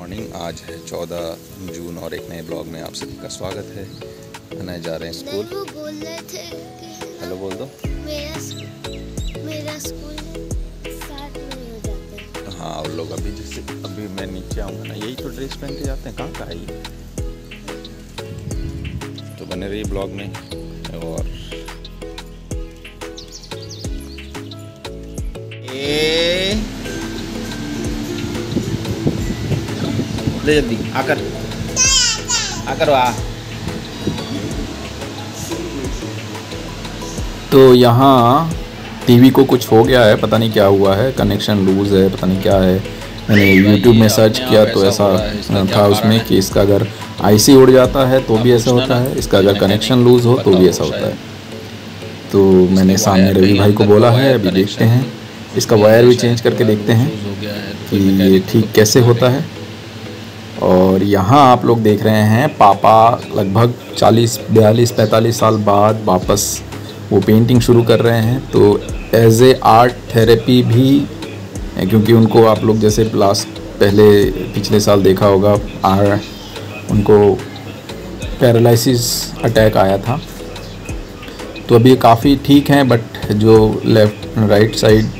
Morning. आज है 14 जून और एक नए ब्लॉग में आप सभी का स्वागत है। अनय जा रहे हैं स्कूल। वो बोल रहे थे कि हेलो बोल दो। मेरा स्कूल 7 बजे हो जाता है। हाँ, और लोग अभी मैं नीचे आऊँगा ना, यही तो ड्रेस पहन के जाते हैं। कहाँ का है ये? तो बने रहिए ब्लॉग में। और ले जल्दी आकर आ। तो यहाँ टीवी को कुछ हो गया है, पता नहीं क्या हुआ है, कनेक्शन लूज़ है, पता नहीं क्या है। मैंने YouTube में सर्च किया तो ऐसा था उसमें कि इसका अगर आईसी उड़ जाता है तो भी ऐसा होता है, इसका अगर कनेक्शन लूज़ हो तो भी ऐसा होता है। तो मैंने सामने रवि भाई को बोला है, अभी देखते हैं इसका वायर भी चेंज करके देखते हैं कि ये ठीक कैसे होता है। और यहाँ आप लोग देख रहे हैं पापा लगभग 40-42-45 साल बाद वापस वो पेंटिंग शुरू कर रहे हैं। तो एज ए आर्ट थेरेपी भी, क्योंकि उनको आप लोग जैसे पिछले साल देखा होगा, उनको पैरालिसिस अटैक आया था। तो अभी काफ़ी ठीक हैं, बट जो लेफ़्ट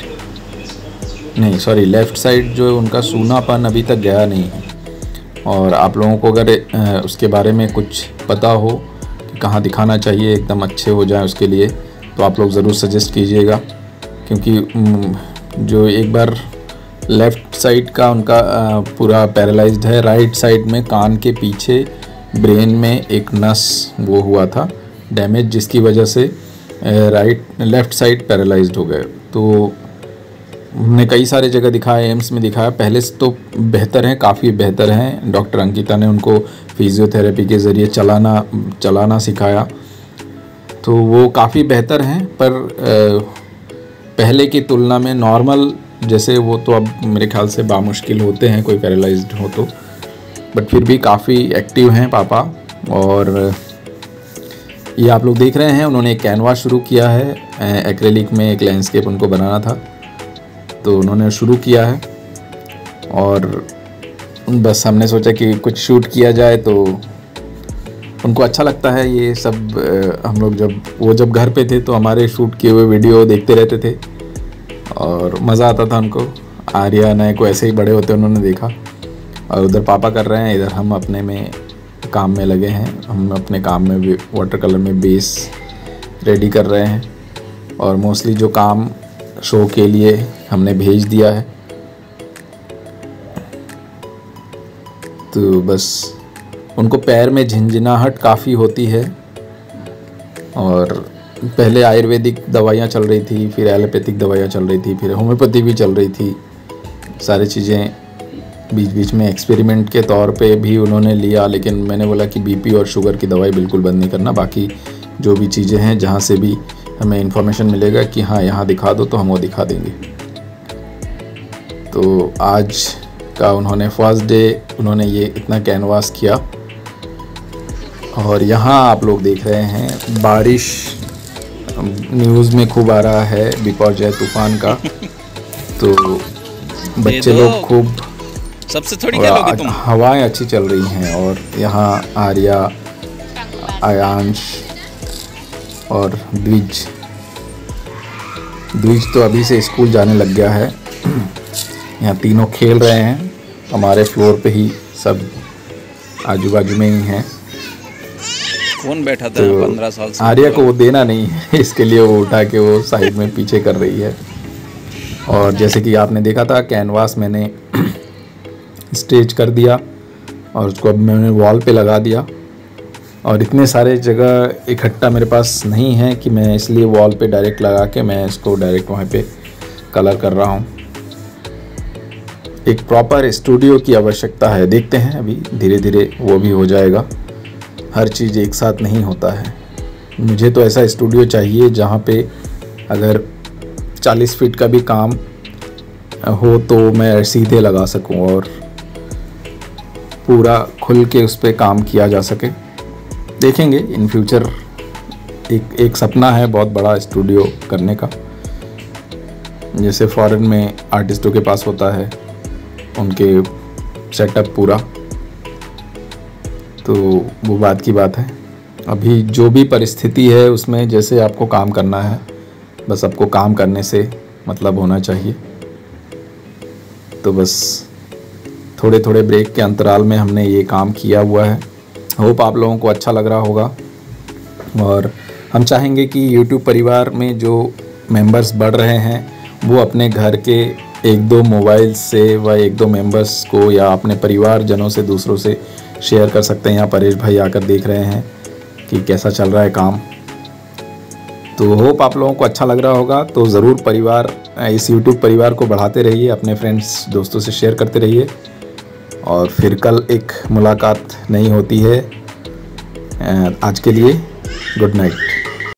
साइड जो उनका सूनापन अभी तक गया नहीं है। और आप लोगों को अगर उसके बारे में कुछ पता हो कि कहाँ दिखाना चाहिए एकदम अच्छे हो जाए उसके लिए, तो आप लोग ज़रूर सजेस्ट कीजिएगा। क्योंकि जो एक बार लेफ़्ट साइड का उनका पूरा पैरालाइज्ड है, राइट साइड में कान के पीछे ब्रेन में एक नस वो हुआ था डैमेज, जिसकी वजह से लेफ़्ट साइड पैरालाइज्ड हो गए। तो हमने कई सारे जगह दिखाया, एम्स में दिखाया, पहले से तो बेहतर हैं, काफ़ी बेहतर हैं। डॉक्टर अंकिता ने उनको फिजियोथेरेपी के ज़रिए चलाना सिखाया, तो वो काफ़ी बेहतर हैं। पर पहले की तुलना में नॉर्मल जैसे वो तो अब मेरे ख्याल से बामुश्किल होते हैं कोई पैरालाइज्ड हो तो, बट फिर भी काफ़ी एक्टिव हैं पापा। और ये आप लोग देख रहे हैं, उन्होंने एक कैनवास शुरू किया है, एक्रेलिक में एक लैंडस्केप उनको बनाना था, तो उन्होंने शुरू किया है। और बस हमने सोचा कि कुछ शूट किया जाए, तो उनको अच्छा लगता है ये सब। हम लोग जब घर पे थे तो हमारे शूट किए हुए वीडियो देखते रहते थे और मज़ा आता था उनको। आर्या नए को ऐसे ही बड़े होते उन्होंने देखा। और उधर पापा कर रहे हैं, इधर हम अपने में काम में लगे हैं। हम अपने काम में वाटर कलर में बेस रेडी कर रहे हैं। और मोस्टली जो काम शो के लिए हमने भेज दिया है, तो बस उनको पैर में झिंझनाहट काफ़ी होती है। और पहले आयुर्वेदिक दवाइयाँ चल रही थी, फिर एलोपैथिक दवाइयाँ चल रही थी, फिर होम्योपैथी भी चल रही थी। सारी चीज़ें बीच बीच में एक्सपेरिमेंट के तौर पे भी उन्होंने लिया, लेकिन मैंने बोला कि बीपी और शुगर की दवाई बिल्कुल बंद नहीं करना। बाकी जो भी चीज़ें हैं, जहाँ से भी हमें इन्फॉर्मेशन मिलेगा कि हाँ यहाँ दिखा दो, तो हम वो दिखा देंगे। तो आज का उन्होंने फर्स्ट डे उन्होंने ये इतना कैनवास किया। और यहाँ आप लोग देख रहे हैं बारिश न्यूज़ में खूब आ रहा है बिकॉज है तूफान का। तो बच्चे लोग खूब, सबसे थोड़ी क्या लोगे तुम? हवाएं अच्छी चल रही हैं। और यहाँ आर्या, आयांश और द्विज तो अभी से स्कूल जाने लग गया है। यहाँ तीनों खेल रहे हैं, हमारे फ्लोर पे ही सब आजू बाजू में ही हैं। कौन बैठा था तो 15 साल से? आर्या को वो देना नहीं है, इसके लिए वो उठा के वो साइड में पीछे कर रही है। और जैसे कि आपने देखा था, कैनवास मैंने स्टेज कर दिया और उसको अब मैंने वॉल पे लगा दिया। और इतने सारे जगह इकट्ठा मेरे पास नहीं है कि मैं इसलिए वॉल पे डायरेक्ट लगा के मैं इसको डायरेक्ट वहाँ पे कलर कर रहा हूँ। एक प्रॉपर स्टूडियो की आवश्यकता है। देखते हैं, अभी धीरे धीरे वो भी हो जाएगा। हर चीज़ एक साथ नहीं होता है। मुझे तो ऐसा स्टूडियो चाहिए जहाँ पे अगर 40 फीट का भी काम हो तो मैं सीधे लगा सकूँ और पूरा खुल के उस पर काम किया जा सके। देखेंगे इन फ्यूचर, एक सपना है बहुत बड़ा स्टूडियो करने का, जैसे फॉरेन में आर्टिस्टों के पास होता है, उनके सेटअप पूरा, तो वो बात की बात है। अभी जो भी परिस्थिति है उसमें जैसे आपको काम करना है, बस आपको काम करने से मतलब होना चाहिए। तो बस थोड़े थोड़े ब्रेक के अंतराल में हमने ये काम किया हुआ है। होप आप लोगों को अच्छा लग रहा होगा, और हम चाहेंगे कि YouTube परिवार में जो मेंबर्स बढ़ रहे हैं वो अपने घर के 1-2 मोबाइल से व 1-2 मेंबर्स को या अपने परिवारजनों से दूसरों से शेयर कर सकते हैं। यहाँ परेश भाई आकर देख रहे हैं कि कैसा चल रहा है काम। तो होप आप लोगों को अच्छा लग रहा होगा। तो ज़रूर परिवार, इस YouTube परिवार को बढ़ाते रहिए, अपने फ्रेंड्स दोस्तों से शेयर करते रहिए। और फिर कल एक मुलाकात नहीं होती है। आज के लिए गुड नाइट।